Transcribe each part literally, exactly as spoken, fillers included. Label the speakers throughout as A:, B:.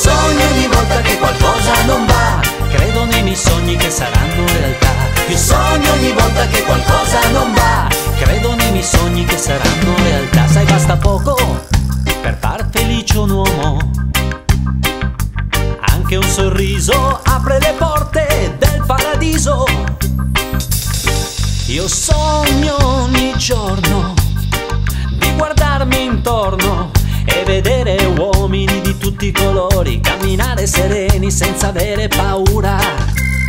A: sogno ogni volta che qualcosa non va, credo nei miei sogni che saranno realtà. Io sogno ogni volta che qualcosa non va, credo nei miei sogni che saranno realtà. Sai, basta poco per far felice un uomo, anche un sorriso apre le porte del paradiso. Io sogno ogni giorno di guardarmi intorno e vedere uomini di tutti i colori camminare sereni senza avere paura.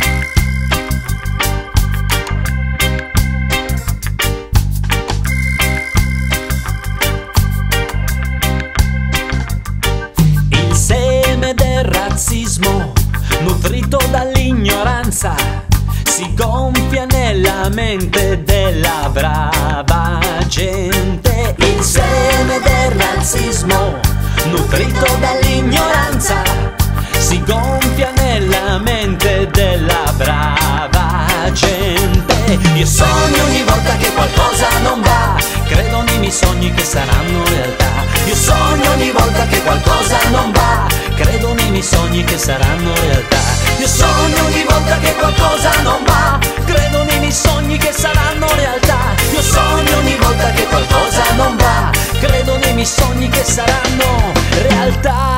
A: Il seme del razzismo, nutrito dall'ignoranza, si gonfia nella mente della brava gente. Il seme del razzismo, nutrito dall'ignoranza, si gonfia nella mente della brava gente. Io sogno ogni volta che qualcosa non va, credo nei miei sogni che saranno realtà. Io sogno ogni volta che qualcosa non va, credo nei miei sogni che saranno realtà. Io sogno ogni volta che qualcosa non va, credo nei miei sogni che saranno realtà. Io sogno ogni volta che qualcosa non va, credo nei miei sogni che saranno realtà.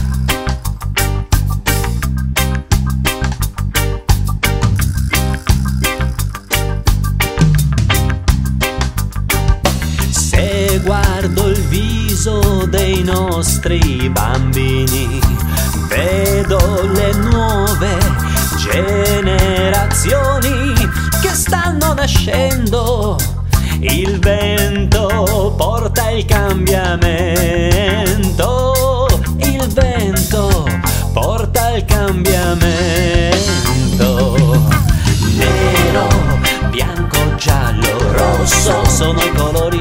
A: Se guardo il viso dei nostri bambini, vedo le nuove generazioni che stanno nascendo. Il vento porta il cambiamento, il vento porta il cambiamento. Nero, bianco, giallo, rosso sono i colori